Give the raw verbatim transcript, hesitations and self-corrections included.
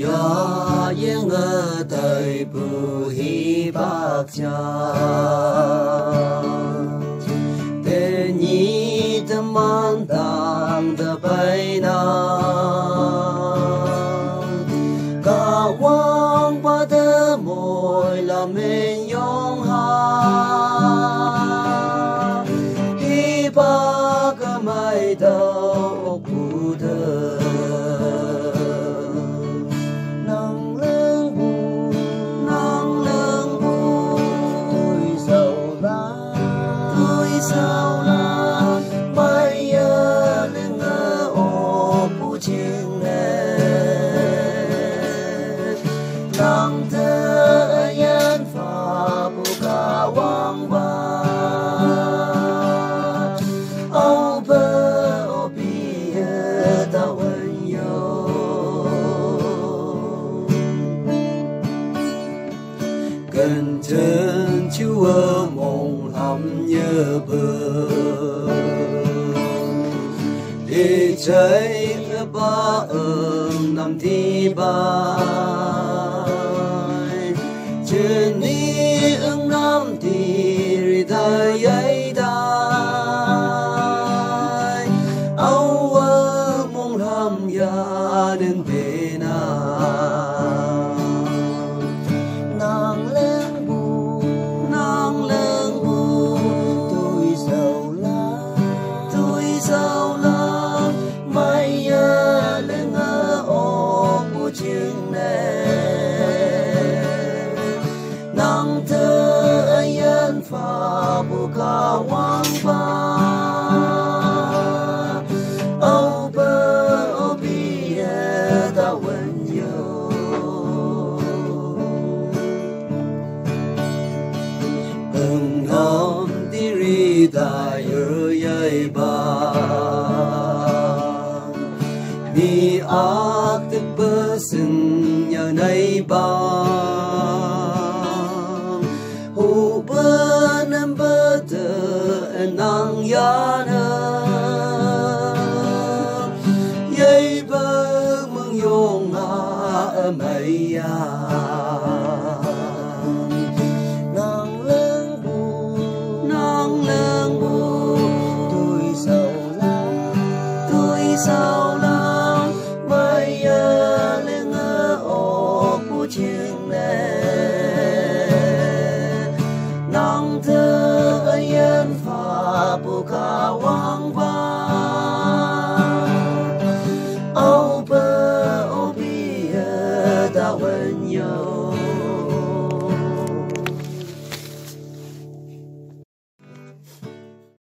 ya yên ở đời bù hi bạc cha te ni tâm man tang de bai na ca wang ba de môi là men yong ha hi bạc mai đâu cụ đời sao là bây giờ lên ở ô bu chiên nè nang thơ yên pha bu ca Wangba ô bơ ô bia ta vẫn yêu gần chân Chúa mong hầm nhớ bờ để cháy ba ơn năm thi ba trên ní ưng năm thì thời ấy đại âu ơ mong hầm ya đến về nào nàng lên bu nàng lên bu tôi giàu lắm tôi giàu lắm mai ya lên ở ô bu chiên nè nàng thơ yên pha bu ca Wangba ô bơ ô bia ta vẫn yêu ưng hom đi ri đại ở yai ba mi ác tức bơ sừng nhờ nay ba hu bơ nam bơ tơ nang ya nơ yai bơ mừng yong a mai ya nàng lên bu nàng lên bu tôi giàu lắm tôi giàu lắm mai ya lên ở ô bu chiên nè nàng thơ yên pha bu ca Wangba ô bơ ô bia ta vẫn yêu